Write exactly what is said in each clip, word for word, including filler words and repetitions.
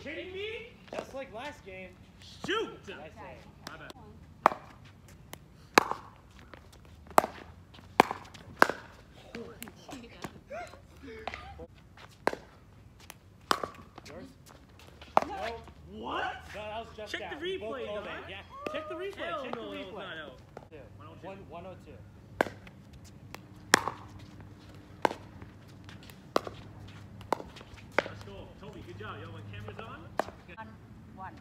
kidding me? Just like last game. Shoot! I say. My bad. Yours? No. No. What? No, that was just Check out. the We both replay, called dog. it. Yeah. Check the replay. Hell Check no, the that was replay. not out. Two. one oh two. One, one oh two. Let's go. Toby, good job. Yo, when camera's on. One, one.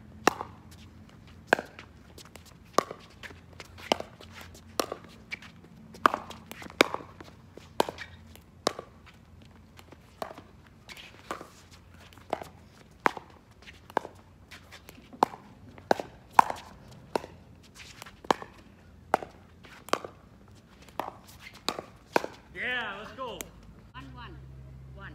Yeah, let's go. One, one. One.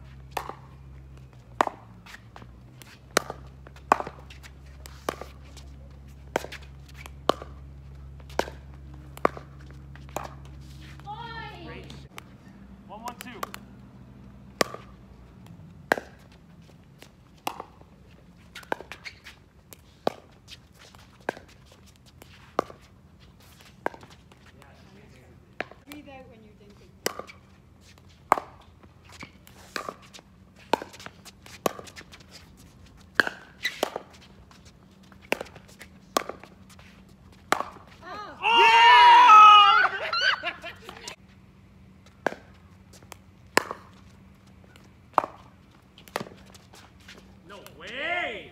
Great. One, one, two. Breathe out when you're dinking. No way!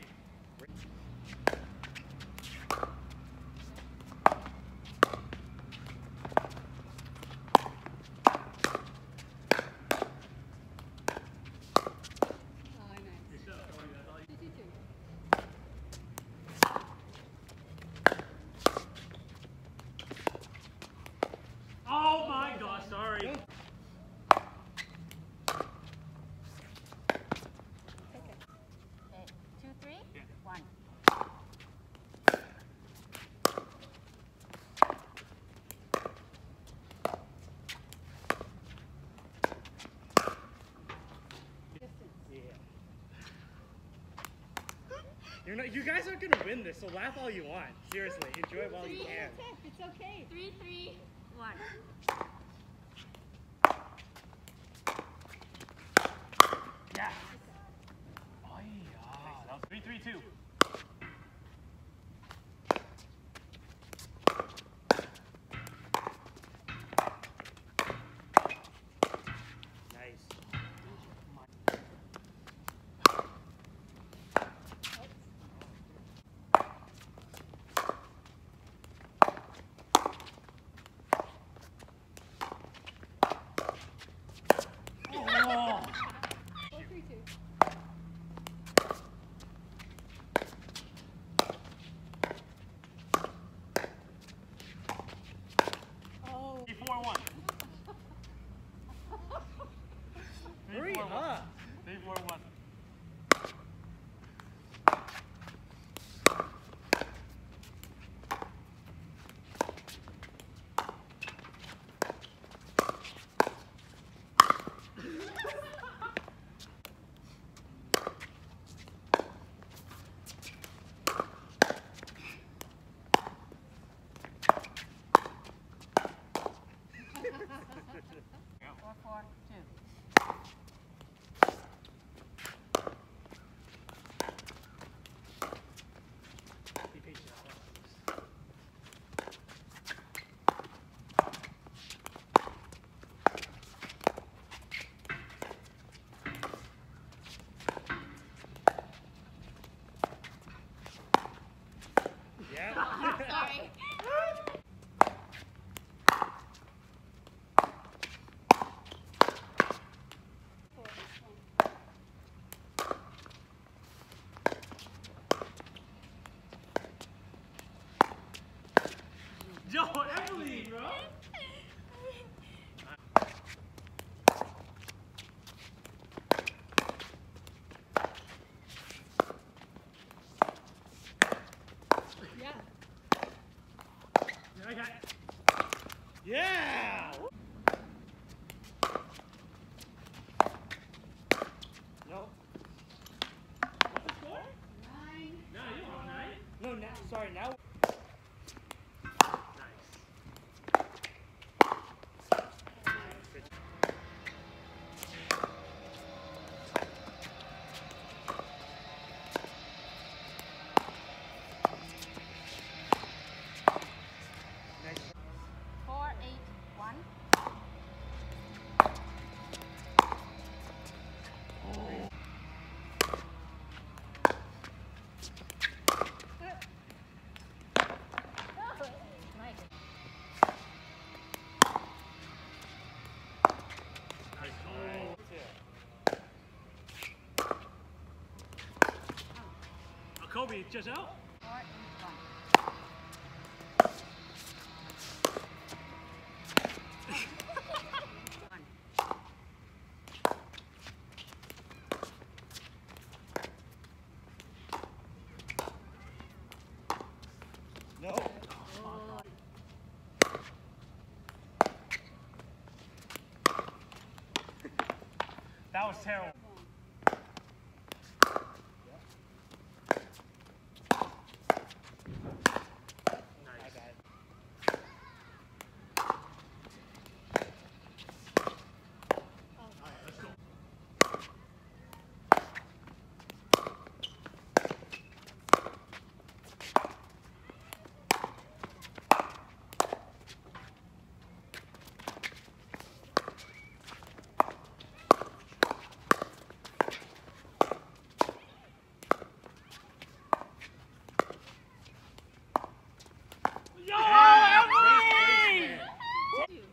Oh, nice. Good stuff, Toby. That's all you Two, two, two. Oh my gosh, sorry. Okay. Okay. Two, three. Yeah. One. Distance. Yeah. You're not. You guys aren't gonna win this, so laugh all you want. Seriously, enjoy it while you Three, can. it's okay. Three, three, one. Yeah. Oh, yeah. That was three, three, two. Nice. Oh. Four, three, two. Oh. Three, four, one. Three, Hurry four, one. up. Three, four, one. Four, four, two. Be patient. Yeah. Sorry. Four, one. Yo, Emily, bro. Yeah. Yeah, I got it. Yeah. No. What's the score? Kobe, just out. Four each one. No. That was terrible. My bad. Yo, Yeah, Emily! great Two.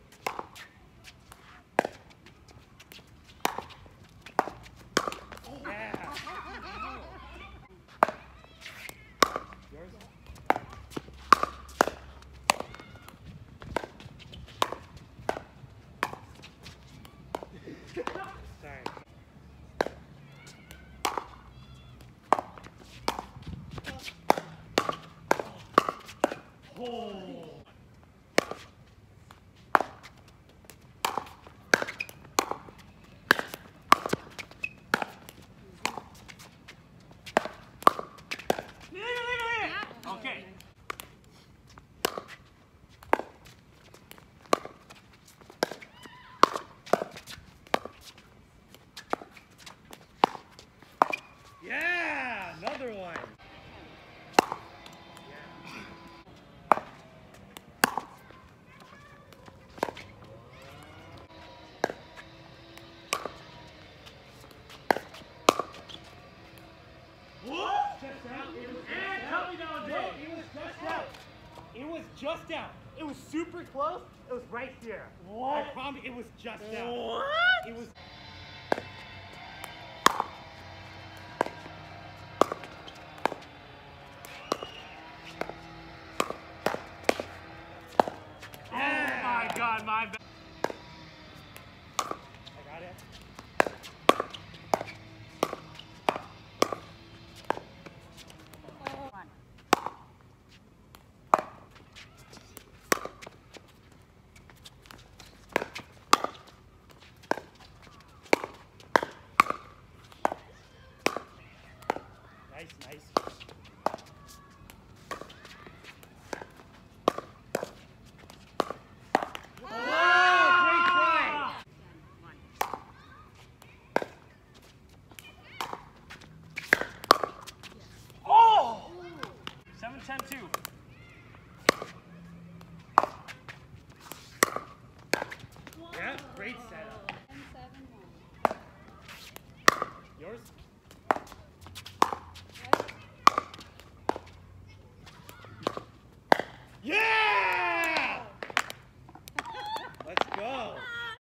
Yeah. Yours? Sorry. Oh. Okay. Yeah, another one. What? Just out. It was And just tell out. me now, Bro, Dave. it was just out. It was just out. It was super close. It was right here. What? I promise it was just out. What? It was. Oh my God, my bad. I got it. One. Nice, nice. Oh, great try. One. Oh! seven ten two.